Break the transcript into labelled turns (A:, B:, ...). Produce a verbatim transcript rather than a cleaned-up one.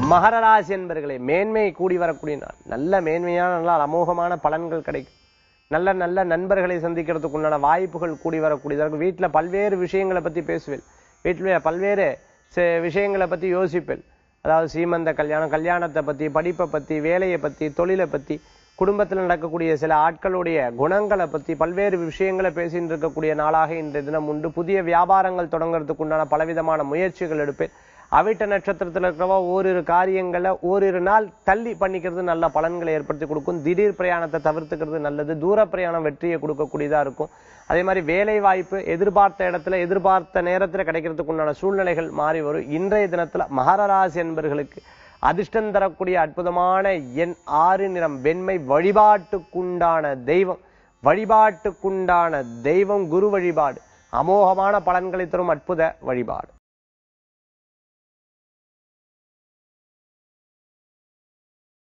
A: மகர ராசி என்பர்களே, மேன்மை கூடி வரக்கூடிய நாள். நல்ல மேன்மையான நாள், அமோகமான பலன்கள் கிடைக்கும். நல்ல நல்ல நண்பர்களை சந்திக்கிறதுக்கு உண்டான வாய்ப்புகள் கூடி வரக்கூடியதாக இருக்கும். வீட்டுல பல்வேறு விஷயங்களை பத்தி பேசுவேன். வீட்டுல பல்வேறு விஷயங்களை பத்தி யோசிப்பேன். அதாவது சீமந்த கல்யாணம், கல்யாணத்தை பத்தி, படிப்பை பத்தி, வேலையை பத்தி, தொழிலை பத்தி, குடும்பத்தில் நடக்கக்கூடிய சில ஆட்களுடைய குணங்களை பத்தி பல்வேறு விஷயங்களை பேசிட்டு இருக்கக்கூடிய நாளாக இன்றைய தினம் உண்டு. புதிய வியாபாரங்கள் தொடங்குறதுக்கு உண்டான பலவிதமான முயற்சிகள் எடுப்பேன். அவிட்ட நட்சத்திரத்தில் இருக்கிறவா ஓரிரு காரியங்களை ஓரிரு நாள் தள்ளி பண்ணிக்கிறது நல்ல பலன்களை ஏற்படுத்தி கொடுக்கும். திடீர் பிரயாணத்தை தவிர்த்துக்கிறது நல்லது. தூர பிரயாணம் வெற்றியை கொடுக்கக்கூடியதா இருக்கும். அதே மாதிரி வேலை வாய்ப்பு எதிர்பார்த்த இடத்துல எதிர்பார்த்த நேரத்தில் கிடைக்கிறதுக்கு உண்டான சூழ்நிலைகள் மாறி வரும். இன்றைய தினத்துல மகர ராசி என்பர்களுக்கு அதிர்ஷ்டம் தரக்கூடிய அற்புதமான எண் ஆறு, நிறம் வெண்மை. வழிபாட்டுக்குண்டான தெய்வம் வழிபாட்டுக்குண்டான தெய்வம் குரு வழிபாடு. அமோகமான பலன்களை தரும் அற்புத வழிபாடு.